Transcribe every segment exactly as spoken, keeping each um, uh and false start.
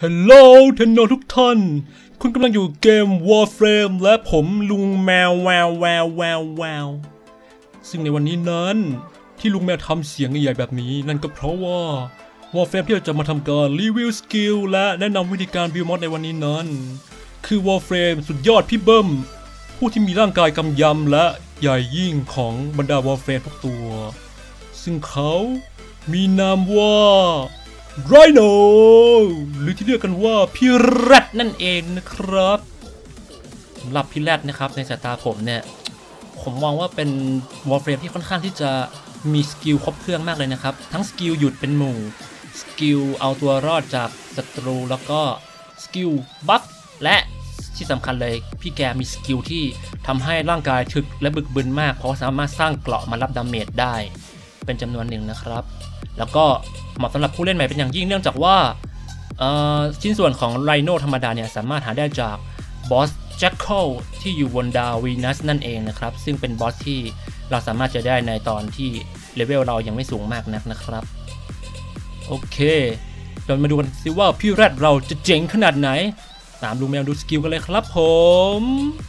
ฮัลโหลเทนโนทุกท่านคุณกำลังอยู่เกม Warframe และผมลุงแมวแววแววแววแววซึ่งในวันนี้นั้นที่ลุงแมวทำเสียงใหญ่แบบนี้นั่นก็เพราะว่า Warframe ที่เราจะมาทำการรีวิวสกิลและแนะนำวิธีการบิลด์มอดในวันนี้นั้นคือ Warframe สุดยอดพี่เบิ้มผู้ที่มีร่างกายกำยำและใหญ่ยิ่งของบรรดา Warframe ทุกตัวซึ่งเขามีนามว่าไรโนหรือที่เรียกกันว่าพี่แรดนั่นเองนะครับสำหรับพี่แรดนะครับในสายตาผมเนี่ยผมมองว่าเป็น Warframe ที่ค่อนข้างที่จะมีสกิลครบเครื่องมากเลยนะครับทั้งสกิลหยุดเป็นหมู่สกิลเอาตัวรอดจากศัตรูแล้วก็สกิลบัฟและที่สำคัญเลยพี่แกมีสกิลที่ทำให้ร่างกายถึกและบึกบึนมากเพราะสามารถสร้างเกราะมารับดาเมจได้เป็นจำนวนหนึ่งนะครับแล้วก็เหมาะสำหรับผู้เล่นใหม่เป็นอย่างยิ่งเนื่องจากว่าชิ้นส่วนของไรโนธรรมดาเนี่ยสามารถหาได้จากบอสแจ็คเคิลที่อยู่บนดาววีนัสนั่นเองนะครับซึ่งเป็นบอสที่เราสามารถจะได้ในตอนที่เลเวลเรายังไม่สูงมากนักนะครับโอเคเรามาดูกันสิว่าพี่แรดเราจะเจ๋งขนาดไหนตามลุงแมวดูสกิลกันเลยครับผม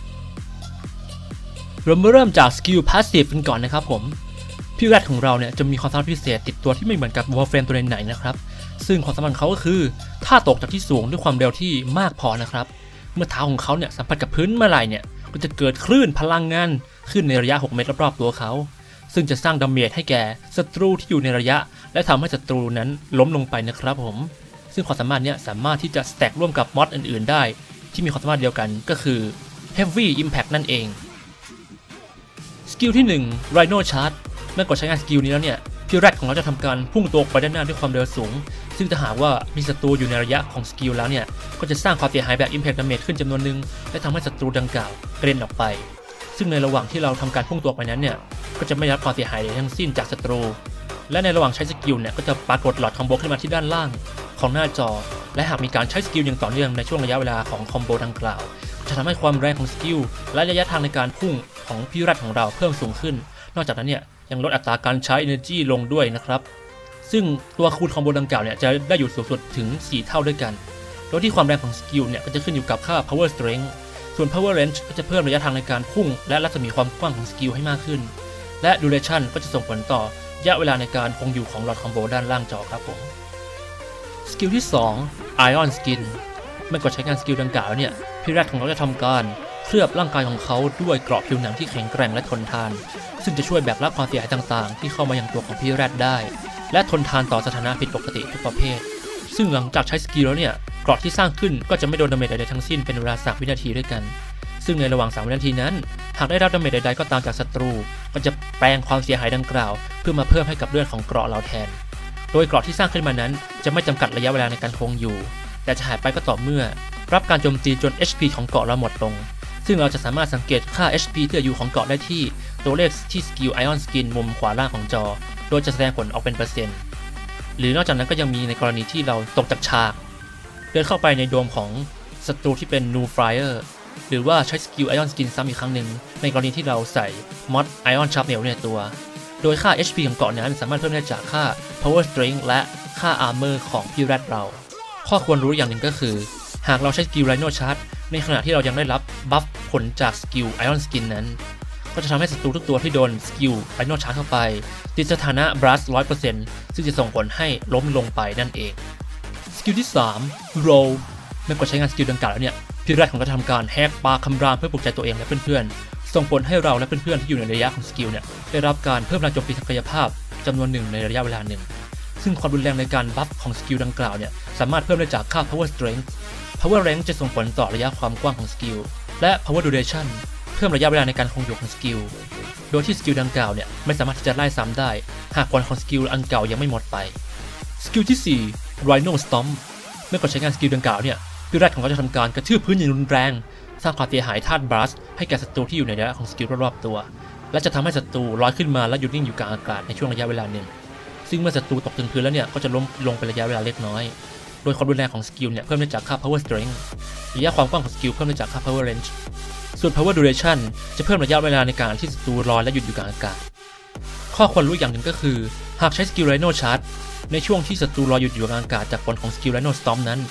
เรามาเริ่มจากสกิลพาสซีฟกันก่อนนะครับผมพี่แรดของเราเนี่ยจะมีความสามารถพิเศษติดตัวที่ไม่เหมือนกับ Warframe ตัวไหนๆนะครับซึ่งความสามารถเขาก็คือถ้าตกจากที่สูงด้วยความเร็วที่มากพอนะครับเมื่อเท้าของเขาเนี่ยสัมผัสกับพื้นเมื่อไหร่เนี่ยก็จะเกิดคลื่นพลังงานขึ้นในระยะหกเมตรรอบๆตัวเขาซึ่งจะสร้างดาเมจให้แก่ศัตรูที่อยู่ในระยะและทำให้ศัตรูนั้นล้มลงไปนะครับผมซึ่งความสามารถเนี้ยสามารถที่จะสแต็กร่วมกับมอดอื่นๆได้ที่มีความสามารถเดียวกันก็คือ Heavy Impact นั่นเองสกิลที่หนึ่ง Rhino Chargeเมื่อกดใช้งานสกิลนี้แล้วเนี่ยพี่แรดของเราจะทำการพุ่งตัวไปด้านหน้าด้วยความเร็วสูงซึ่งถ้าหากว่ามีศัตรูอยู่ในระยะของสกิลแล้วเนี่ยก็จะสร้างความเสียหายแบบ Impact Damage ขึ้นจำนวนหนึ่งและทำให้ศัตรูดังกล่าวกระเด็นออกไปซึ่งในระหว่างที่เราทำการพุ่งตัวไปนั้นเนี่ยก็จะไม่รับความเสียหายใดทั้งสิ้นจากศัตรูและในระหว่างใช้สกิลเนี่ยก็จะปรากฏหลอดคอมโบขึ้นมาที่ด้านล่างของหน้าจอและหากมีการใช้สกิลอย่างต่อเนื่องในช่วงระยะเวลาของคอมโบดังกล่าวจะทำให้ความแรงของสกิลและระยะทางในการพุ่งของพี่แรดของเราเพิ่มสูงขึ้นนอกจากนั้นเนี่ยยังลดอัตราการใช้ energy ลงด้วยนะครับซึ่งตัวคูณคอมโบดังกล่าวเนี่ยจะได้อยู่สูงสุดถึงสี่เท่าด้วยกันโดยที่ความแรงของสกิลเนี่ยก็จะขึ้นอยู่กับค่า power strength ส่วน power range ก็จะเพิ่มระยะทางในการพุ่งและรัศมีความกว้างของสกิลให้มากขึ้นและ duration ก็จะส่งผลต่อระยะเวลาในการคงอยู่ของหลอดคอมโบด้านล่างจอครับผมสกิลที่สอง ion skin เมื่อกดใช้งานสกิลดังกล่าวเนี่ยพี่แรดของเราจะทำการเคลือบร่างกายของเขาด้วยเกราะผิวหนังที่แข็งแกร่งและทนทานซึ่งจะช่วยแบกรับความเสียหายต่างๆที่เข้ามายังตัวของพี่แรดได้และทนทานต่อสถานะผิดปกติทุกประเภทซึ่งหลังจากใช้สกิลแล้วเนี่ยเกราะที่สร้างขึ้นก็จะไม่โดนดาเมจใดๆทั้งสิ้นเป็นเวลาสามวินาทีด้วยกันซึ่งในระหว่างสามวินาทีนั้นหากได้รับดาเมจใดๆก็ตามจากศัตรูก็จะแปลงความเสียหายดังกล่าวเพื่อมาเพิ่มให้กับเลือดของเกราะเราแทนโดยเกราะที่สร้างขึ้นมานั้นจะไม่จำกัดระยะเวลาในการคงอยู่แต่จะหายไปก็ต่อเมื่อรับการโจมตีจน เอช พี ของเกราะเราหมดลงซึ่งเราจะสามารถสังเกตค่า เอช พี ที่เหลืออยู่ของเกราะได้ที่ตัวเลขที่สกิล Ion Skin มุมขวาล่างของจอโดยจะแสดงผลออกเป็นเปอร์เซ็นต์หรือนอกจากนั้นก็ยังมีในกรณีที่เราตกจากฉากเดินเข้าไปในโดมของศัตรูที่เป็น New Flyer หรือว่าใช้สกิล Ion Skin ซ้ำอีกครั้งหนึ่งในกรณีที่เราใส่ Mod Ion Sharpnel ในตัวโดยค่า เอช พี ของเกราะนั้นสามารถเพิ่มได้จากค่า Power Strength และค่า Armor ของพี่แรดเราข้อควรรู้อย่างหนึ่งก็คือหากเราใช้สกิล Rhino Charge ในขณะที่เรายังได้รับบัฟผลจากสกิล Ion Skin นั้นก็จะทำให้ศัตรูทุกตัวที่โดนสกิล Rhino Charge เข้าไปติดสถานะ Blast ร้อยเปอร์เซ็นต์ ซึ่งจะส่งผลให้ล้มลงไปนั่นเองสกิลที่สาม Roll เมื่อกดใช้งานสกิลดังกล่าวแล้วเนี่ยพี่แรดของเราจะทำการแฮกปาคำรามเพื่อปลุกใจตัวเองและเพื่อนๆส่งผลให้เราและเพื่อนๆที่อยู่ในระยะของสกิลเนี่ยได้รับการเพิ่มแรงโจมตีทางกายภาพจำนวนหนึ่งในระยะเวลาหนึ่งซึ่งความรุนแรงในการบัฟของสกิลดังกล่าวเนี่ยสามารถเพิ่มได้จากค่า Power Strength Power Range จะส่งผลต่อระยะความกว้างของสกิลและ Power Duration เพิ่มระยะเวลาในการคงอยู่ของสกิลโดยที่สกิลดังกล่าวเนี่ยไม่สามารถที่จะไล่ซ้ำได้หากผลของสกิลอันเก่ายังไม่หมดไปสกิลที่สี่ Rhino Stomp เมื่อกดใช้งานสกิลดังกล่าวเนี่ยพี่แรดของเขาจะทำการกระทืบพื้นอย่างรุนแรงสร้างความเสียหายธาตุบลัสให้แก่ศัตรูที่อยู่ในระยะของสกิลรอบๆตัวและจะทำให้ศัตรูลอยขึ้นมาและหยุดนิ่งอยู่กลางอากาศในช่วงระยะเวลาหนึ่งซึ่งเมื่อศัตรูตกถึงพื้นแล้วเนี่ยก็จะล้มลงเป็นระยะเวลาเล็กน้อยโดยความรุนแรงของสกิลเนี่ยเพิ่มได้จากค่า Power Strength ระยะความกว้างของสกิลเพิ่มได้จากค่า Power Range ส่วน Power Duration จะเพิ่มระยะเวลาในการที่ศัตรูลอยและหยุดอยู่กลางอากาศข้อควรรู้อย่างหนึ่งก็คือหากใช้สกิล Rhino Charge ในช่วงที่ศัตรูลอยหยุดอยู่กลางอากาศจากผลของสกิล Rhino Stomp นั้น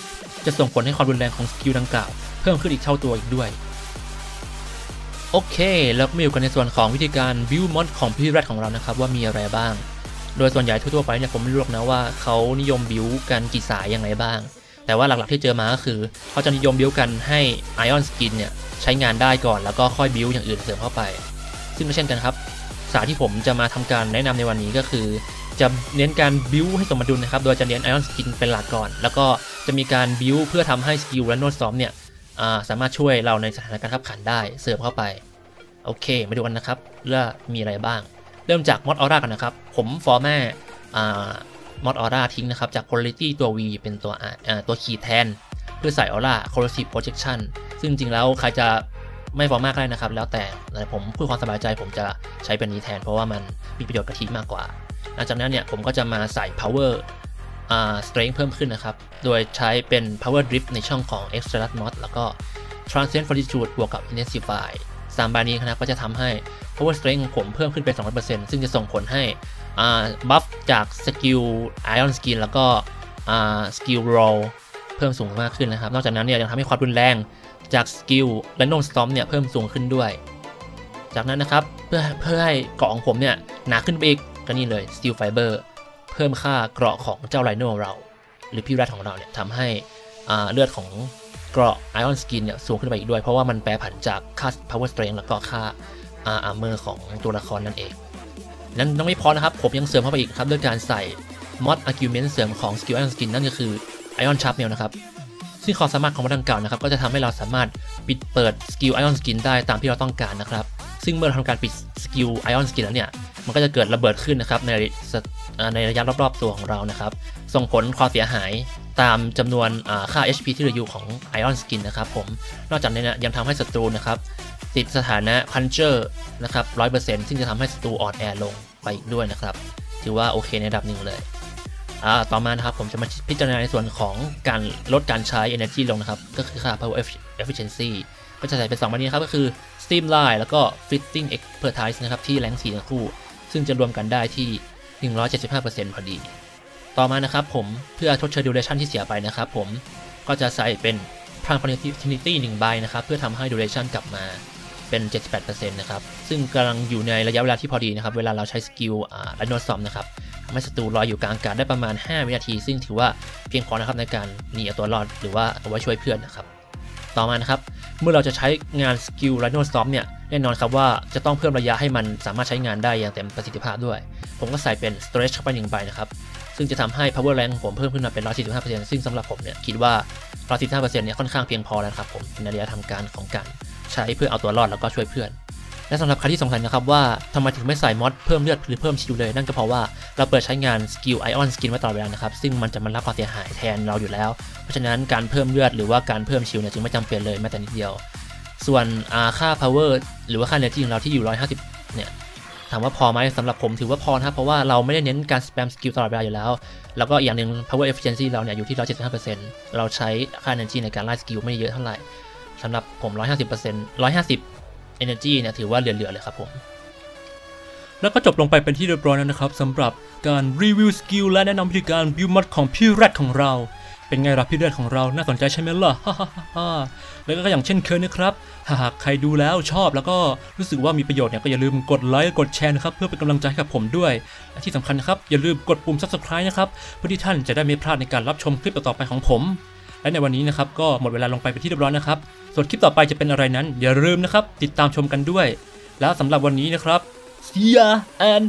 จะส่งผลให้ความรุนแรงของสกิลดังกล่าวเพิ่มขึ้นอีกเท่าตัวอีกด้วยโอเคแล้วมาอยู่กันในส่วนของวิธีการบิวมอดของพี่แรดของเรานะครับว่ามีอะไรบ้างโดยส่วนใหญ่ทั่วๆไปเนี่ยผมไม่รู้หรอกนะว่าเขานิยมบิวกันกี่สายยังไงบ้างแต่ว่าหลักๆที่เจอมาก็คือเขาจะนิยมบิวกันให้ Ion Skin เนี่ยใช้งานได้ก่อนแล้วก็ค่อยบิวอย่างอื่นเสริมเข้าไปซึ่งก็เช่นกันครับสายที่ผมจะมาทำการแนะนำในวันนี้ก็คือจะเน้นการบิวให้สมดุลนะครับโดยจะเน้น Ion Skin เป็นหลักก่อนแล้วก็จะมีการบิวเพื่อทำให้สกิล Random Storm เนี่ยสามารถช่วยเราในสถานการณ์ขับขันได้เสริมเข้าไปโอเคมาดูกันนะครับว่ามีอะไรบ้างเริ่มจากมอดออร่ากันนะครับผมฟอร์แม่มอดออร่าทิ้งนะครับจาก Polarity ตัว V เป็นตัวตัวขีดแทนเพื่อใส่ออร่า Corrosive Projection ซึ่งจริงแล้วใครจะไม่ฟอร์มากได้นะครับแล้วแต่แต่ผมเพื่อความสบายใจผมจะใช้เป็นนี้แทนเพราะว่ามันมีประโยชน์กับทีมากกว่าหลังจากนั้นเนี่ยผมก็จะมาใส่ Power Strength เพิ่มขึ้นนะครับโดยใช้เป็น Power Drift ในช่องของ Extra Mod แล้วก็ Transient Fortitude บวกกับ Intensifyสามใบนี้นะครับก็จะทำให้ power strength ของผมเพิ่มขึ้นเป็น สองร้อยเปอร์เซ็นต์ ซึ่งจะส่งผลให้บัฟจากสกิล Ion Skin แล้วก็สกิล Roll เพิ่มสูงมากขึ้นนะครับนอกจากนั้นเนี่ยยังทำให้ความรุนแรงจากสกิล Random Storm เนี่ยเพิ่มสูงขึ้นด้วยจากนั้นนะครับเพื่อเพื่อให้เกราะของผมเนี่ยหนาขึ้นไปอีกก็นี่เลย Steel Fiber เพิ่มค่าเกราะของเจ้า Rhino เราหรือพี่แรดของเราเนี่ยทำให้เลือดของเกราะ Ion Skin เนี่ยสูงขึ้นไปอีกด้วยเพราะว่ามันแปรผันจากค่า Power Strength แล้วก็ค่า Armor ของตัวละครนั่นเองนั้นยังไม่พอนะครับผมยังเสริมเข้าไปอีกครับด้วยการใส่ Mod Argument เสริมของ Skill Ion Skin นั่นก็คือ Ion Sharpnail นะครับซึ่งความสามารถของมันดังกล่าวนะครับก็จะทำให้เราสามารถปิดเปิด Skill Ion Skin ได้ตามที่เราต้องการนะครับซึ่งเมื่อเราทำการปิด Skill Ion Skin แล้วเนี่ยมันก็จะเกิดระเบิดขึ้นนะครับในในระยะรอบๆตัวของเรานะครับส่งผลความเสียหายตามจำนวนค่า เอช พี ที่เหลืออยู่ของ Ion Skin นะครับผมนอกจากนี้นะยังทำให้ศัตรูนะครับติดสถานะ Puncher นะครับ ร้อยเปอร์เซ็นต์ ซึ่งจะทำให้ศัตรูอ่อนแอลงไปอีกด้วยนะครับถือว่าโอเคในระดับหนึ่งเลยต่อมานะครับผมจะมาพิจารณาในส่วนของการลดการใช้ Energy ลงนะครับก็คือค่า Power Efficiency ก็จะใส่เป็นสองแบบนี้ครับก็คือ Streamline แล้วก็ Fitting Expertise นะครับที่แรงสี่ทั้งคู่ซึ่งจะรวมกันได้ที่ หนึ่งร้อยเจ็ดสิบห้าเปอร์เซ็นต์ พอดีต่อมานะครับผมเพื่อทดเชย duration ที่เสียไปนะครับผมก็จะใส่เป็นพลัง Continuity หนึ่งใบนะครับเพื่อทำให้ duration กลับมาเป็น เจ็ดสิบแปดเปอร์เซ็นต์ นะครับซึ่งกำลังอยู่ในระยะเวลาที่พอดีนะครับเวลาเราใช้สกิลอ่า Rhino Storm นะครับทำให้ศัตรูลอยอยู่กลางอากาศได้ประมาณห้าวินาทีซึ่งถือว่าเพียงพอนะครับในการหนีเอาตัวรอดหรือว่าเอาไว้ช่วยเพื่อนนะครับต่อมานะครับเมื่อเราจะใช้งานสกิล Rhino Storm เนี่ยแน่นอนครับว่าจะต้องเพิ่มระยะให้มันสามารถใช้งานได้อย่างเต็มประสิทธิภาพด้วยผมก็ใส่เป็น Stretch เข้าไปหนึ่งใบนะครับซึ่งจะทำให้ Power Rank ของผมเพิ่มขึ้นมาเป็น หนึ่งร้อยสี่สิบห้าเปอร์เซ็นต์ ซึ่งสำหรับผมเนี่ยคิดว่า หนึ่งร้อยสี่สิบห้าเปอร์เซ็นต์ เนี่ยค่อนข้างเพียงพอแล้วครับผมในระยะทำการของการใช้เพื่อเอาตัวรอดแล้วก็ช่วยเพื่อนและสำหรับใครที่สงสัยนะครับว่าทำไมถึงไม่ใส่มอดเพิ่มเลือดหรือเพิ่มชิลเลยนั่นก็เพราะว่าเราเปิดใช้งานสกิล Ion Skin ไว้ตลอดเวลานะครับซึ่งมันจะมารับความเสียหายแทนเราอยู่แล้วเพราะฉะนั้นการเพิ่มเลือดหรือว่าการเพิ่มชิลเนี่ยจึงไม่จำเป็นเลยแม้แต่นิดเดียวส่วนค่า power หรือว่าค่า energy ของเราที่อยู่หนึ่งร้อยห้าสิบเนี่ยถามว่าพอไหมสำหรับผมถือว่าพอนะครับเพราะว่าเราไม่ได้เน้นการสแปมสกิลตลอดเวลาอยู่แล้วแล้วก็อย่างหนึ่ง power efficiency เราเนี่ยอยู่ที่ หนึ่งร้อยเจ็ดสิบห้าเปอร์เซ็นต์ เราใช้ค่า energy ในการไล่สกิลไม่เยอะเท่าไหร่สำหรับผม หนึ่งร้อยห้าสิบเปอร์เซ็นต์ หนึ่งร้อยห้าสิบ energy เนี่ยถือว่าเหลือๆเลยครับผมแล้วก็จบลงไปเป็นที่เรียบร้อยแล้วนะครับสำหรับการรีวิวสกิลและแนะนำวิธีการบิวมัดของพี่แรดของเราเป็นไงล่ะพี่แรดของเราน่าสนใจใช่ไหมล่ะฮ่าฮ่าฮ่าแล้วก็อย่างเช่นเคยนะครับหากใครดูแล้วชอบแล้วก็รู้สึกว่ามีประโยชน์เนี่ยก็อย่าลืมกดไลค์กดแชร์นะครับเพื่อเป็นกำลังใจให้กับผมด้วยและที่สำคัญนะครับอย่าลืมกดปุ่ม ซับสไครบ์ นะครับเพื่อที่ท่านจะได้ไม่พลาดในการรับชมคลิปต่อๆไปของผมและในวันนี้นะครับก็หมดเวลาลงไปเป็นที่เรียบร้อยนะครับส่วนคลิปต่อไปจะเป็นอะไรนั้นอย่าลืมนะครับติดตามชมกันด้วยแล้วสำหรับวันนี้นะครับSee ya and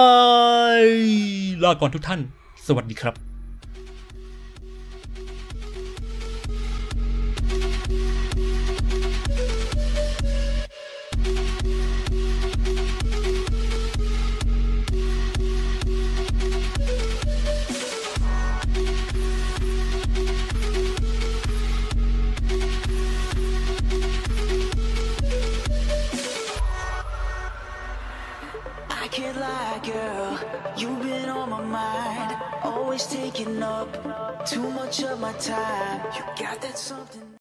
bye ลาก่อนทุกท่านสวัสดีครับ Can't lie, girl, you've been on my mind, always taking up too much of my time. You got that something